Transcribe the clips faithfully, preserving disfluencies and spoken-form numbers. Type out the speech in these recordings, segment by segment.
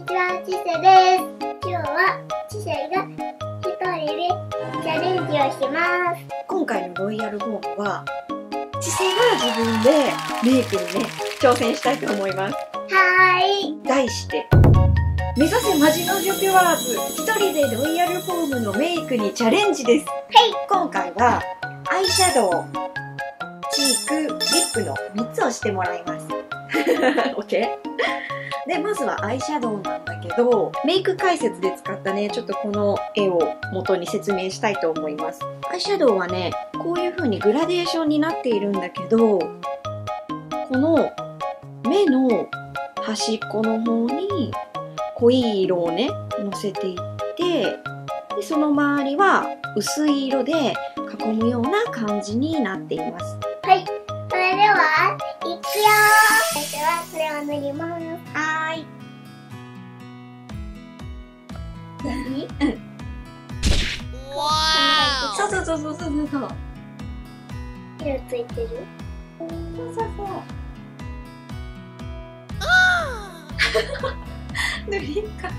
にちは、ちせです。今日はちせが一人でチャレンジをします。 今回のロイヤルホームはちせが自分でメイクにね挑戦したいと思います。 はーい。 題して目指せマジの女ピュアーズ、一人でロイヤルホームのメイクにチャレンジです。 はい。 今回はアイシャドウ、チーク、リップのみっつをしてもらいます。OK？ で、まずはアイシャドウなんだけど、メイク解説で使ったね、ちょっとこの絵を元に説明したいと思います。アイシャドウはね、こういう風にグラデーションになっているんだけど、この目の端っこの方に濃い色をね、のせていって、でその周りは薄い色で囲むような感じになっています。 はい。それでは、いくよー。最初はこれを塗ります。 はーい。 何？ うん。そうそうそうそうそうそう。 色ついてる？ そうそうそう。塗りんかった。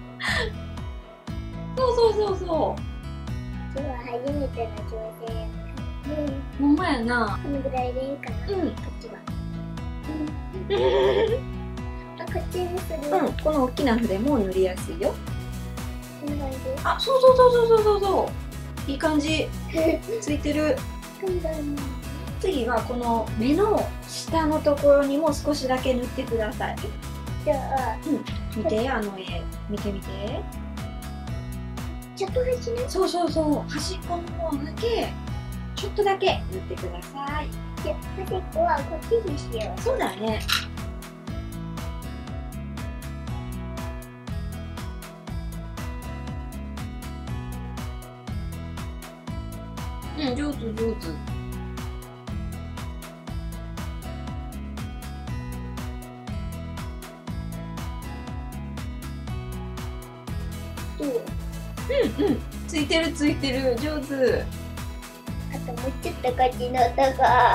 そうそうそうそ今日は初めての挑戦。 う。ほんまやな。 このぐらいでいいかな。 うん。 こっちは。あ、こっちにする。 うん。この大きな筆も塗りやすいよ。 こんな感じ。 あ、そうそうそうそうそうそうそう。いい感じ。ついてる。次はこの目の下のところにも少しだけ塗ってください。 じゃあ、 うん。見て、あの絵。見てみて。 ちょっと端ね。 そうそうそう。端っこの方だけ、ちょっとだけ塗ってください。 じゃあ、端っこはこっちにしよう。 そうだね。うん、上手上手。 どう？ うんうん。ついてるついてる。上手。 あともうちょっとこっちの音が。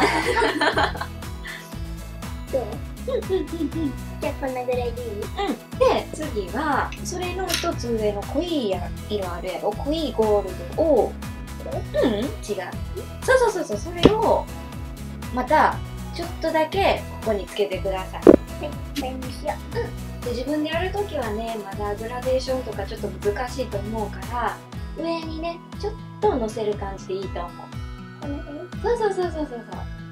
どう？じゃあこんなぐらいでいい？ うん。で、次は、それの一つ上の濃い色あるやろ。濃いゴールドを、うん、違う。そうそうそうそう、それを、また、ちょっとだけここにつけてください。 はい、これにしよう。 うん。で、自分でやるときはね、まだグラデーションとかちょっと難しいと思うから、上にね、ちょっと乗せる感じでいいと思う。 こんな感じ？ そうそうそうそうそうそう。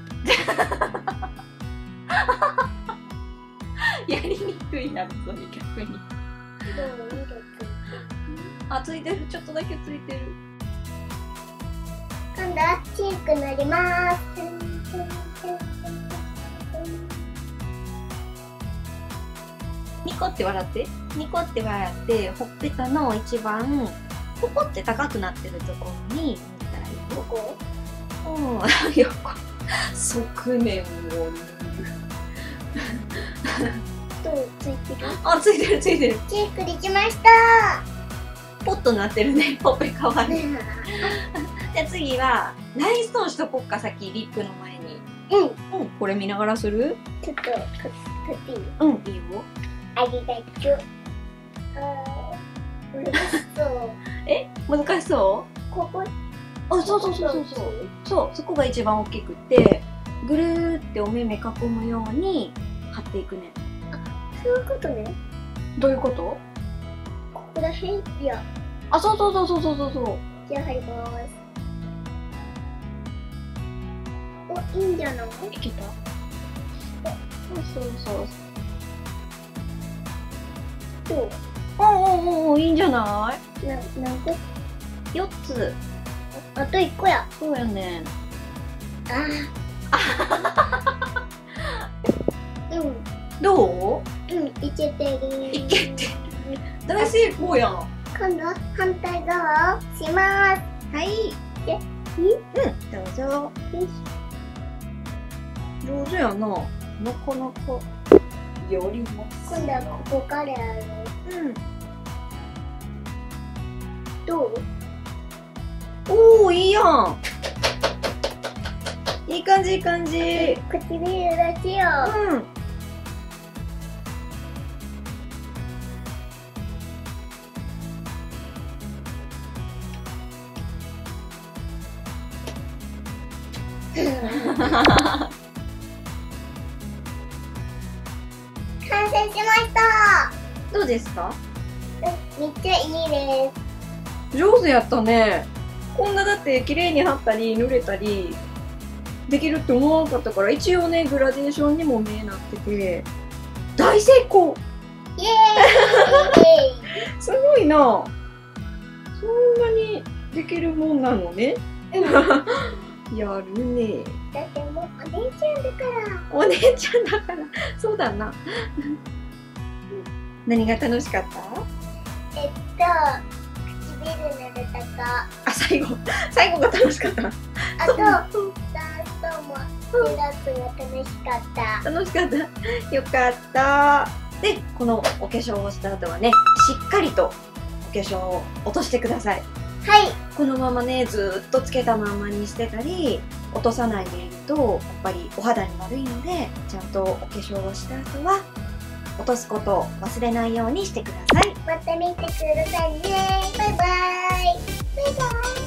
やりにくいな、それ逆に。 どう？色ついてる？ あ、ついてる。ちょっとだけついてる。 今度はチーク塗ります。 ニコって笑って。ニコって笑って、ほっぺたの一番、ポコって高くなってるところに塗ったらいいよ。 ここ？ うん、横。側面を塗る。 どう？ついてる？ あ、ついてるついてる。 チークできました。 ポッとなってるね。ほっぺかわいい。じゃあ次は、ラインストーンしとこっか、先、リップの前に。 うん。 うん、これ見ながらする？ ちょっとここっちいい？ うん、いいよ。 ありがとう。あー、難しそう。 え、難しそう？ ここ？ あ、そうそうそうそうそう。そう、そこが一番大きくて、ぐるーってお目目囲むように貼っていくね。 そういうことね。 どういうこと？ ここら辺？いや。 あ、そうそうそうそうそうそうそう。 じゃあ貼ります。お、いいんじゃない？ いけた？そうそうそう。 どう？ うんうんうん、いいんじゃない？ な、何個？ よっつ。 あ、あといっこや。 そうやねん。 あー。うん。 どう？ うん、いけてる。 いけてる。大成功やん。 今度は反対側をします。 はい。 で、いい？ うん、どうぞ。 よし。 上手やな。なかなか。よりも。 今度はここからやる。 うん。 どう？ おー、いいやん。いい感じいい感じ。 唇だけよ。 うん。 完成しました。 どうですか？ めっちゃいいです。 上手やったね。こんなだって綺麗に貼ったり塗れたりできるって思わなかったから、一応ねグラデーションにも目なってて大成功。 イエーイすごいな。そんなにできるもんなのね。やるね。 だってもうお姉ちゃんだから。 お姉ちゃんだから。そうだな。何が楽しかった？ えっと唇塗れたか。 あ、最後最後が楽しかった。 あとダンスともシラップが楽しかった。 楽しかった。よかった。で、このお化粧をした後はね、しっかりとお化粧を落としてください。 はい。 このままね、ずっとつけたままにしてたり、落とさないでいると、やっぱりお肌に悪いので、ちゃんとお化粧をした後は、落とすことを忘れないようにしてください。 また見てくださいね。バイバイ。バイバイ。